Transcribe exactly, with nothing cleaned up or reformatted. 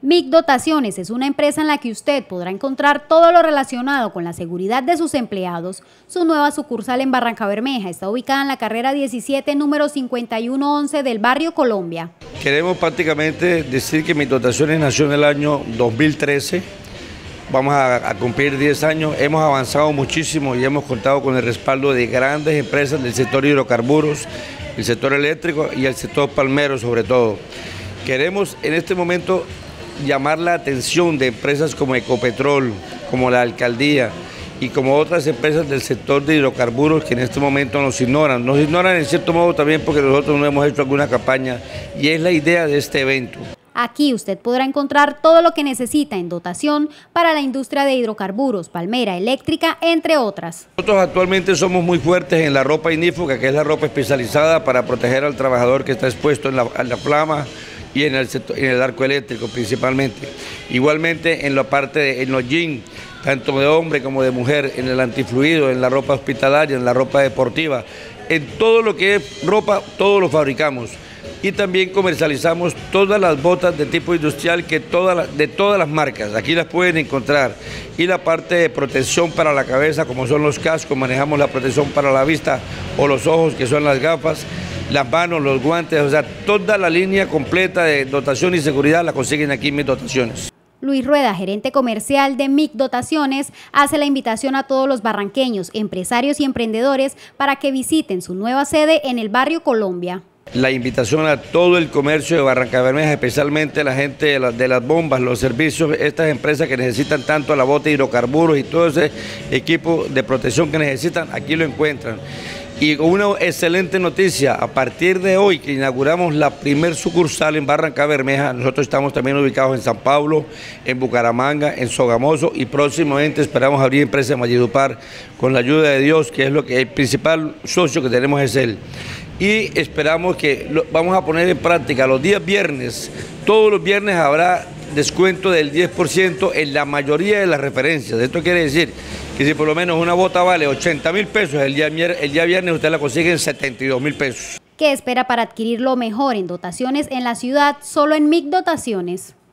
MIG Dotaciones es una empresa en la que usted podrá encontrar todo lo relacionado con la seguridad de sus empleados. Su nueva sucursal en Barrancabermeja está ubicada en la carrera diecisiete, número cincuenta y uno once del barrio Colombia. Queremos prácticamente decir que MIG Dotaciones nació en el año dos mil trece. Vamos a, a cumplir diez años, hemos avanzado muchísimo y hemos contado con el respaldo de grandes empresas del sector hidrocarburos, el sector eléctrico y el sector palmero sobre todo. Queremos en este momento llamar la atención de empresas como Ecopetrol, como la Alcaldía y como otras empresas del sector de hidrocarburos que en este momento nos ignoran. Nos ignoran en cierto modo también porque nosotros no hemos hecho alguna campaña y es la idea de este evento. Aquí usted podrá encontrar todo lo que necesita en dotación para la industria de hidrocarburos, palmera, eléctrica, entre otras. Nosotros actualmente somos muy fuertes en la ropa ignífuga, que es la ropa especializada para proteger al trabajador que está expuesto en la, en la flama y en el, sector, en el arco eléctrico principalmente. Igualmente en la parte, de, en los jeans, tanto de hombre como de mujer, en el antifluido, en la ropa hospitalaria, en la ropa deportiva, en todo lo que es ropa, todo lo fabricamos. Y también comercializamos todas las botas de tipo industrial que toda, de todas las marcas, aquí las pueden encontrar. Y la parte de protección para la cabeza, como son los cascos, manejamos la protección para la vista o los ojos, que son las gafas, las manos, los guantes, o sea, toda la línea completa de dotación y seguridad la consiguen aquí en MIG Dotaciones. Luis Rueda, gerente comercial de MIG Dotaciones, hace la invitación a todos los barranqueños, empresarios y emprendedores para que visiten su nueva sede en el barrio Colombia. La invitación a todo el comercio de Barrancabermeja, especialmente la gente de, la, de las bombas, los servicios, estas empresas que necesitan tanto la bota de hidrocarburos y todo ese equipo de protección que necesitan, aquí lo encuentran. Y una excelente noticia, a partir de hoy que inauguramos la primer sucursal en Barrancabermeja, nosotros estamos también ubicados en San Pablo, en Bucaramanga, en Sogamoso y próximamente esperamos abrir empresa en Valledupar con la ayuda de Dios, que es lo que el principal socio que tenemos es él. Y esperamos que lo, vamos a poner en práctica los días viernes, todos los viernes habrá descuento del diez por ciento en la mayoría de las referencias. Esto quiere decir que si por lo menos una bota vale ochenta mil pesos, el día, el día viernes usted la consigue en setenta y dos mil pesos. ¿Qué espera para adquirir lo mejor en dotaciones en la ciudad? Solo en MIG Dotaciones.